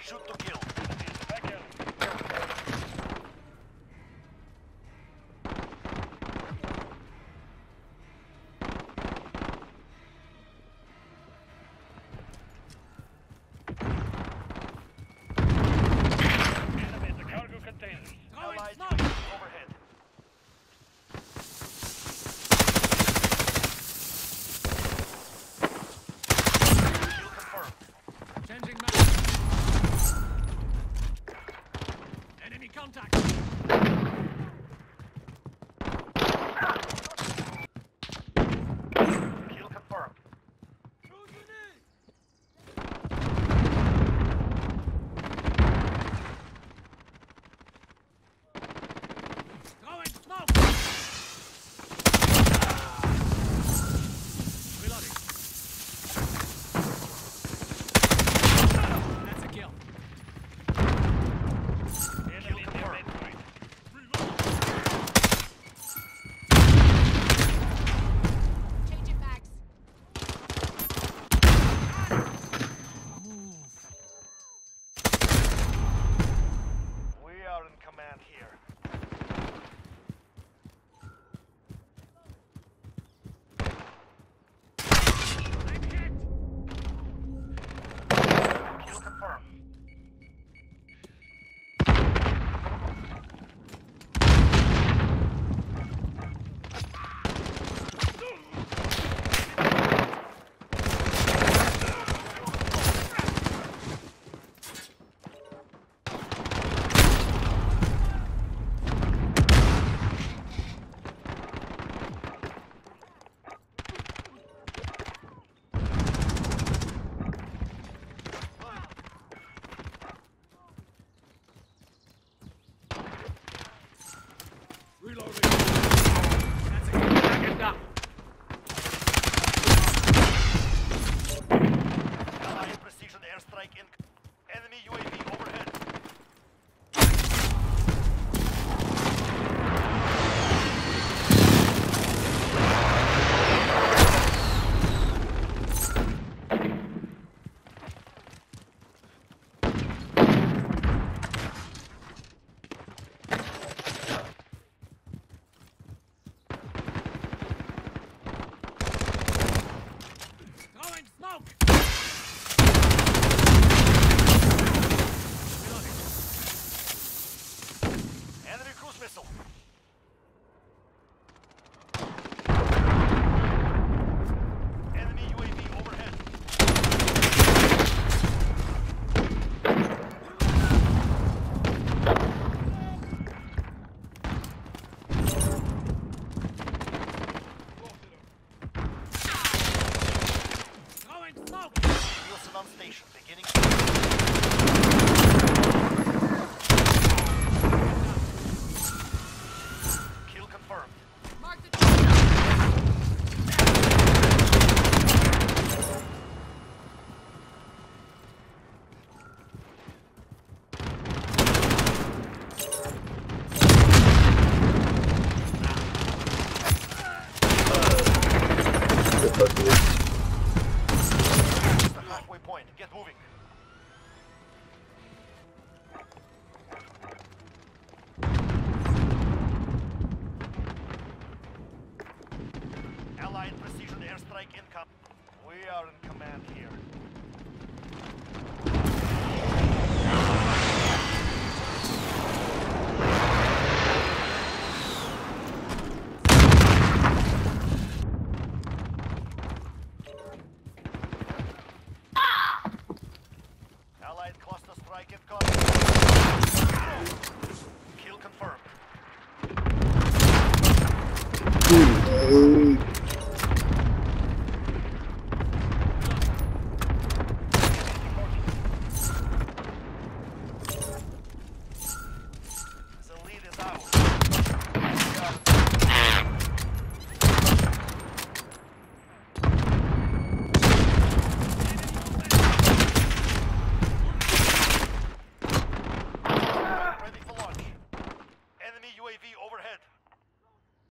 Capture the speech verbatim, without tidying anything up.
Shoot to kill. Allied U A V overhead. Kill confirmed. Changing map. Enemy contact. Kill confirmed. Throwing smoke. Reloading. That's a kill. Kill confirmed. Changing mags. Move. We are in command here. I'm hit. Kill confirmed. Reloading. That's a kill. Back it up. Allied precision airstrike in. Enemy U A V overhead. Throwing smoke. Reloading. Enemy cruise missile. Enemy U A V overhead. Throwing smoke. Wilson on station. Beginning. Kill confirmed. Mark the target. The halfway point. Get moving. Allied precision airstrike incoming. We are in command here.